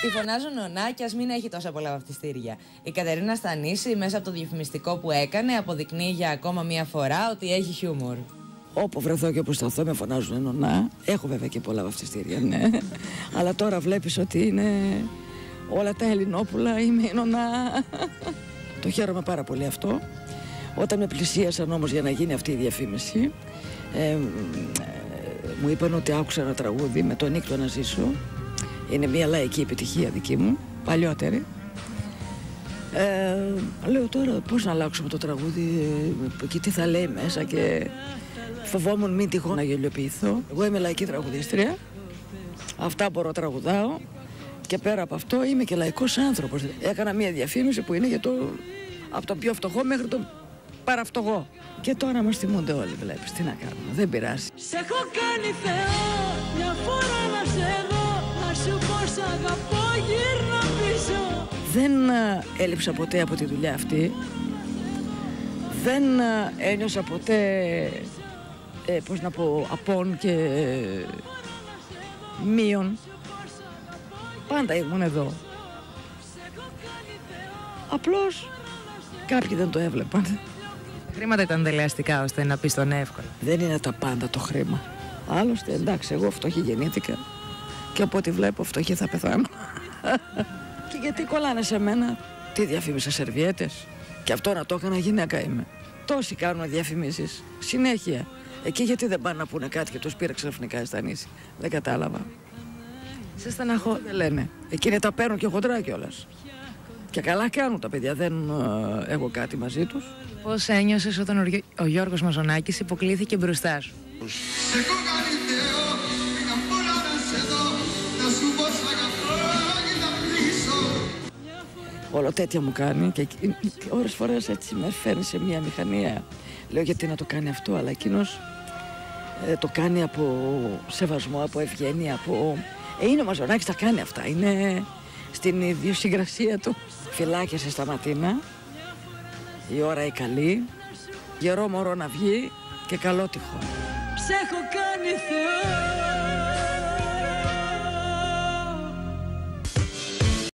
Τη φωνάζω νονά και ας μην έχει τόσα πολλά βαφτιστήρια. Η Κατερίνα Στανίση, μέσα από το διαφημιστικό που έκανε, αποδεικνύει για ακόμα μία φορά ότι έχει χιούμορ. Όπου βρεθώ και όπου σταθώ με φωνάζουν νονά. Έχω βέβαια και πολλά βαφτιστήρια, ναι. Αλλά τώρα βλέπεις ότι είναι όλα τα Ελληνόπουλα, είμαι η νονά. Το χαίρομαι πάρα πολύ αυτό. Όταν με πλησίασαν όμως για να γίνει αυτή η διαφήμιση, μου είπαν ότι άκουσα ένα τραγούδι με τον Νίκτο να ζήσω. Είναι μια λαϊκή επιτυχία δική μου, παλιότερη. Λέω τώρα πώς να αλλάξουμε το τραγούδι και τι θα λέει μέσα και φοβόμουν μην τυχόν να γελιοποιηθώ. Εγώ είμαι λαϊκή τραγουδίστρια, αυτά μπορώ τραγουδάω και πέρα από αυτό είμαι και λαϊκός άνθρωπος. Έκανα μια διαφήμιση που είναι για από το πιο φτωχό μέχρι το παραφτωχό. Και τώρα μας θυμούνται όλοι, βλέπεις, τι να κάνουμε, δεν πειράζει. Σε έχω κάνει Θεό, μια φορά να σε δω, να σου πω σ' αγαπώ, γύρνα πίσω. Δεν έλειψα ποτέ από τη δουλειά αυτή. Δεν ένιωσα ποτέ, πώς να πω, απόν και μείον. Πάντα ήμουν εδώ. Απλώς κάποιοι δεν το έβλεπαν. Τα χρήματα ήταν δελεαστικά ώστε να πεις τον εύκολο. Δεν είναι τα πάντα το χρήμα. Άλλωστε, εντάξει, εγώ φτωχή γεννήθηκα και από ό,τι βλέπω φτωχή θα πεθάνω. Και γιατί κολλάνε σε μένα, τι διαφήμισα, σερβιέτες. Και αυτό να το έκανα, γυναίκα είμαι. Τόσοι κάνουν διαφημίσεις, συνέχεια. Εκεί γιατί δεν πάνε να πούνε κάτι και τους πήρε ξαφνικά η Στανίση. Δεν κατάλαβα. Σε στεναχώ, δεν λένε. Εκείνοι τα παίρνουν και χοντρά κιόλας. Και καλά κάνουν τα παιδιά, δεν έχω κάτι μαζί τους. Πώς ένιωσες όταν ο Γιώργος Μαζονάκης υποκλήθηκε μπροστά σου? Όλο τέτοια μου κάνει και ώρες φορές έτσι με φέρνει σε μια μηχανία. Λέω γιατί να το κάνει αυτό, αλλά εκείνος το κάνει από σεβασμό, από ευγένεια, από... είναι ο Μαζονάκης, τα κάνει αυτά, είναι στην ιδιοσυγκρασία του. Φυλάκια σε Σταματίνα, η ώρα η καλή, γερό μωρό να βγει και καλό τυχόν. Σε έχω κάνει Θεό.